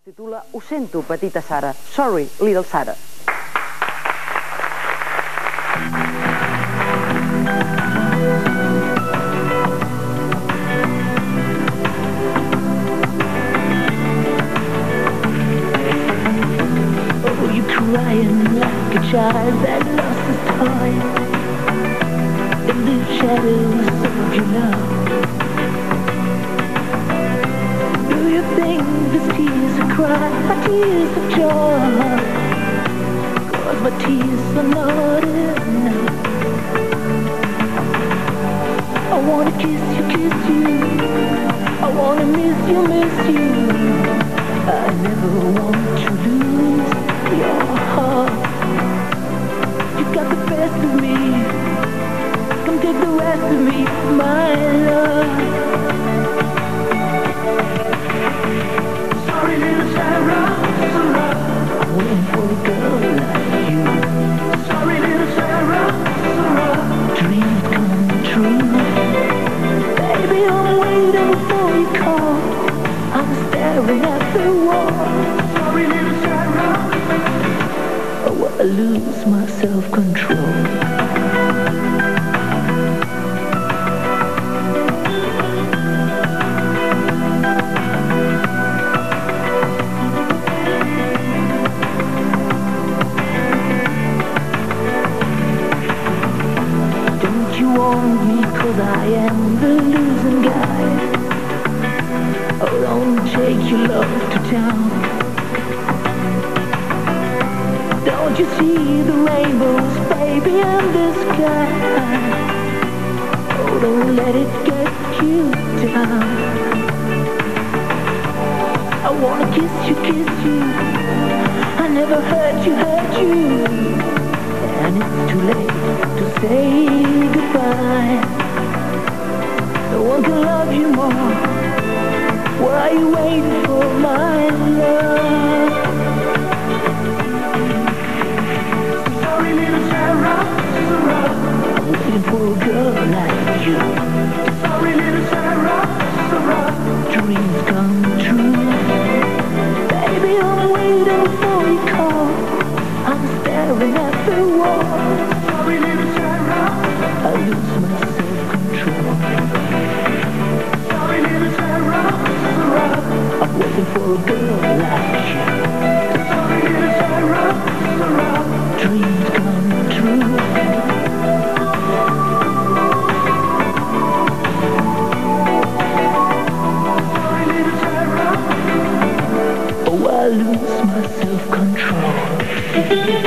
Titula Ho sento, petita Sara. Sorry, little Sara. Oh, you crying like a child that lost his toy in the shadows of your love. Do you think these tears are cry, my tears of joy? 'Cause my tears are not enough. I wanna kiss you, I wanna miss you. I never want to lose your heart. You got the best of me, come take the rest of me, my love. Sorry, little Sarah, I'm waiting for a girl like you. Sorry, little Sarah, dreams come true. Baby, I'm waiting for your call. I'm staring at the wall. Sorry, little Sarah. Oh, I lose my self-control. Don't you want me 'cause I am the losing guy? Oh, don't take your love to town. Don't you see the rainbows, baby, in the sky? Oh, don't let it get you down. I wanna kiss you. I never hurt you. And it's too late to say goodbye. No one can love you more. What are you waiting for, my love? Sorry, little Sarah, I'm waiting for a girl like you. Sorry, little Sarah, dreams come true. Baby, I'm waiting for your call. I'm staring at the wall. Sorry, little Sarah, I lose my self-control. Sorry, little Sarah, I'm waiting for a girl like you. Sorry, little Sarah, dreams come true. Sorry, little Sarah. Oh, I lose my self-control.